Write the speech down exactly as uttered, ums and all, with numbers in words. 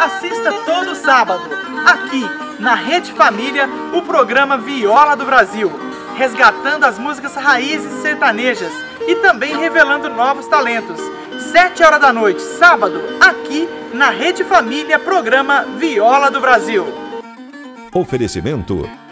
Assista todo sábado, aqui na Rede Família, o programa Viola do Brasil, resgatando as músicas raízes sertanejas e também revelando novos talentos. Sete horas da noite, sábado, aqui na Rede Família, programa Viola do Brasil. Oferecimento